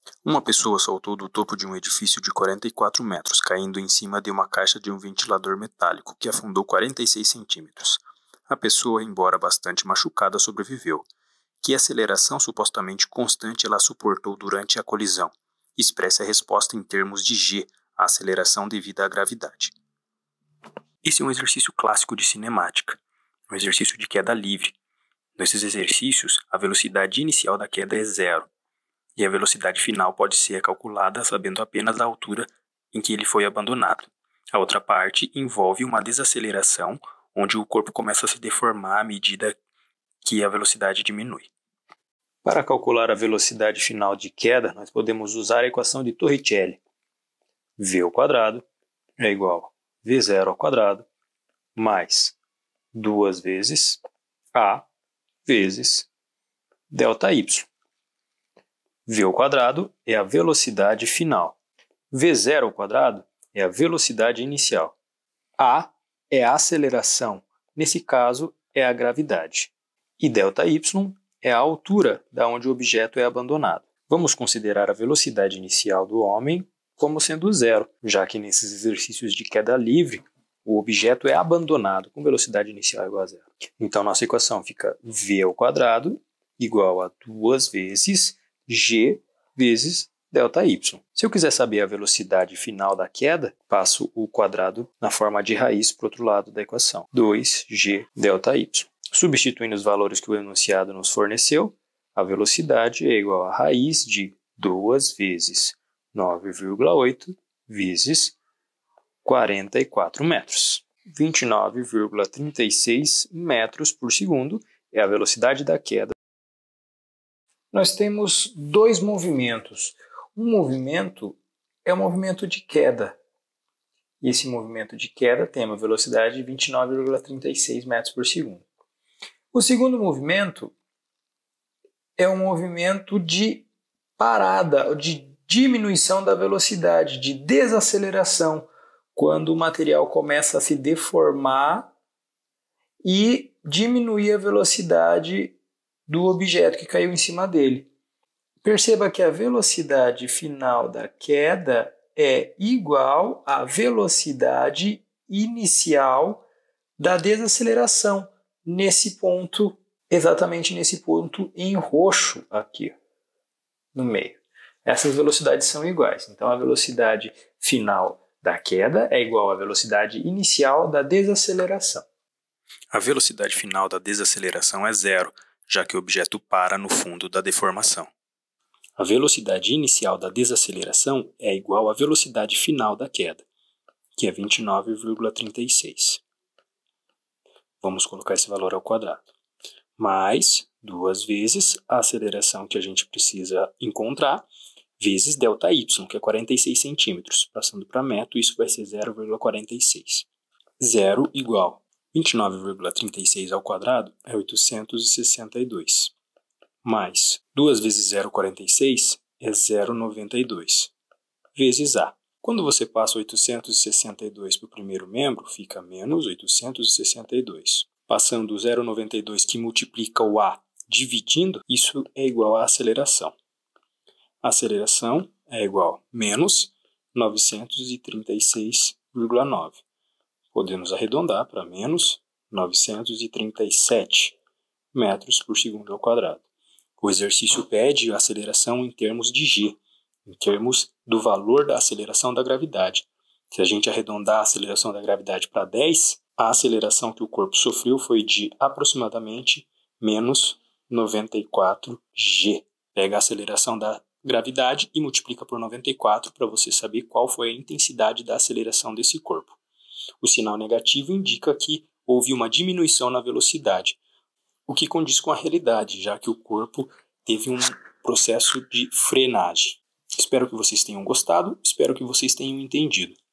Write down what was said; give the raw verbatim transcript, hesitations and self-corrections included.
Uma pessoa saltou do topo de um edifício de quarenta e quatro metros, caindo em cima de uma caixa de um ventilador metálico, que afundou quarenta e seis centímetros. A pessoa, embora bastante machucada, sobreviveu. Que aceleração supostamente constante ela suportou durante a colisão? Expresse a resposta em termos de G, a aceleração devida à gravidade. Esse é um exercício clássico de cinemática, um exercício de queda livre. Nesses exercícios, a velocidade inicial da queda é zero, e a velocidade final pode ser calculada sabendo apenas a altura em que ele foi abandonado. A outra parte envolve uma desaceleração, onde o corpo começa a se deformar à medida que a velocidade diminui. Para calcular a velocidade final de queda, nós podemos usar a equação de Torricelli. V ao quadrado é igual a V zero ao quadrado mais duas vezes A vezes delta Y. V ao quadrado é a velocidade final. V zero ao quadrado é a velocidade inicial. A é a aceleração. Nesse caso, é a gravidade. E delta Y é a altura da onde o objeto é abandonado. Vamos considerar a velocidade inicial do homem como sendo zero, já que nesses exercícios de queda livre, o objeto é abandonado com velocidade inicial igual a zero. Então, nossa equação fica V ao quadrado igual a duas vezes G vezes delta Y. Se eu quiser saber a velocidade final da queda, passo o quadrado na forma de raiz para o outro lado da equação. dois G delta Y. Substituindo os valores que o enunciado nos forneceu, a velocidade é igual a raiz de duas vezes nove vírgula oito vezes quarenta e quatro metros. vinte e nove vírgula trinta e seis metros por segundo é a velocidade da queda. Nós temos dois movimentos. Um movimento é o movimento de queda. E esse movimento de queda tem uma velocidade de vinte e nove vírgula trinta e seis metros por segundo. O segundo movimento é um movimento de parada, de diminuição da velocidade, de desaceleração, quando o material começa a se deformar e diminuir a velocidade do objeto que caiu em cima dele. Perceba que a velocidade final da queda é igual à velocidade inicial da desaceleração, nesse ponto, exatamente nesse ponto em roxo aqui, no meio. Essas velocidades são iguais. Então, a velocidade final da queda é igual à velocidade inicial da desaceleração. A velocidade final da desaceleração é zero, já que o objeto para no fundo da deformação. A velocidade inicial da desaceleração é igual à velocidade final da queda, que é vinte e nove vírgula trinta e seis. Vamos colocar esse valor ao quadrado. Mais duas vezes a aceleração que a gente precisa encontrar, vezes delta Y, que é quarenta e seis centímetros. Passando para metro, isso vai ser zero vírgula quarenta e seis. zero igual a vinte e nove vírgula trinta e seis ao quadrado é oitocentos e sessenta e dois. Mais duas vezes zero vírgula quarenta e seis é zero vírgula noventa e dois. Vezes A. Quando você passa oitocentos e sessenta e dois para o primeiro membro, fica menos oitocentos e sessenta e dois. Passando o zero vírgula noventa e dois que multiplica o A dividindo, isso é igual à aceleração. A aceleração é igual a menos novecentos e trinta e seis vírgula nove. Podemos arredondar para menos novecentos e trinta e sete metros por segundo ao quadrado. O exercício pede a aceleração em termos de G, em termos do valor da aceleração da gravidade. Se a gente arredondar a aceleração da gravidade para dez, a aceleração que o corpo sofreu foi de aproximadamente menos noventa e quatro G. Pega a aceleração da gravidade e multiplica por noventa e quatro para você saber qual foi a intensidade da aceleração desse corpo. O sinal negativo indica que houve uma diminuição na velocidade, o que condiz com a realidade, já que o corpo teve um processo de frenagem. Espero que vocês tenham gostado, espero que vocês tenham entendido.